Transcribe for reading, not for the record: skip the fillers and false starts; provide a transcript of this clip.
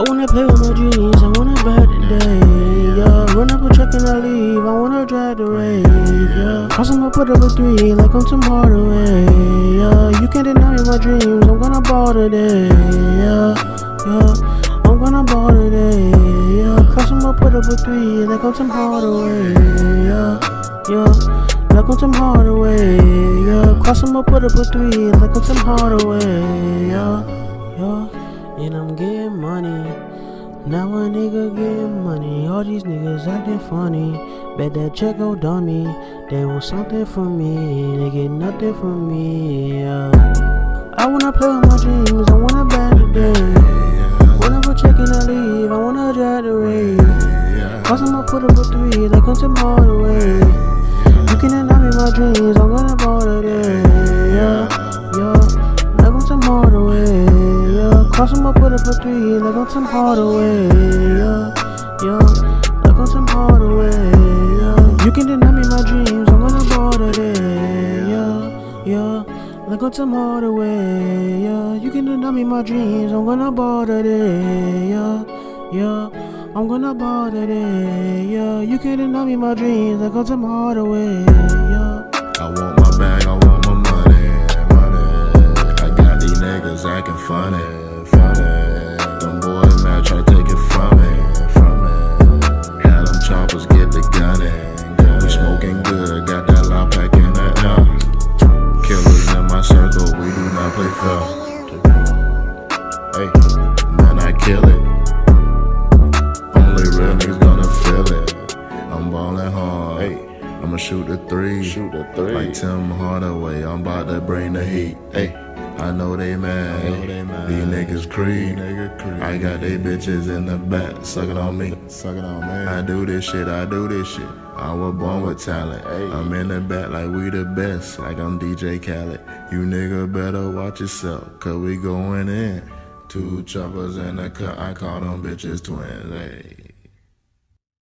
wanna play with my dreams, I wanna bad today, yeah. Run up a check and I leave, I wanna drive the rave, yeah. Cross I'ma put up a 3 like I'm Tim Hardaway, yeah. You can't deny me my dreams, I'm gonna ball today, yeah, yeah. I'm gonna ball today, yeah. Cross I'ma put up a 3 like I'm Tim Hardaway, yeah, yeah. Like I'm Tim Hardaway, yeah. Cross I'ma put up a 3 like I'm Tim Hardaway, yeah, yeah. And I'm getting money. Now a nigga getting money. All these niggas acting funny. Bet that check go dummy. They want something from me. They get nothing from me. Yeah. I wanna play with my dreams. I wanna bad today. Whenever checking I leave, I wanna drive the rave. Cause I'ma put up a 3 like I'm Tim Hardaway. You can deny me my dreams. I'm gonna ball today. Yeah, yeah. Like I'm Tim Hardaway. Cross I'ma put up a 3 like I'm Tim Hardaway, yeah, yeah. Like I'm Tim Hardaway, yeah. You can deny me my dreams, I'm gonna ball today, yeah, yeah. Like I'm Tim Hardaway, yeah. You can deny me my dreams, I'm gonna ball today, yeah, yeah. I'm gonna ball today, yeah. You can deny me my dreams, like I'm Tim Hardaway, yeah. I want my bag, I want my money. I got these niggas acting funny. Them boys now try to take it from me. Had them choppers get the gunning. We smoking good, got that loud pack in the air. Killers in my circle, we do not play fair. Hey, man, I kill it. Only real niggas gonna feel it. I'm ballin' hard. Hey, I'ma shoot the 3. Like Tim Hardaway, I'm about to bring the heat. Hey. I know they mad. These niggas creep. I got they bitches in the back sucking on me. I do this shit. I was born with talent. I'm in the back like we the best, like I'm DJ Khaled. You nigga better watch yourself, cause we going in. 2 choppers in the cut, I call them bitches twins. Hey.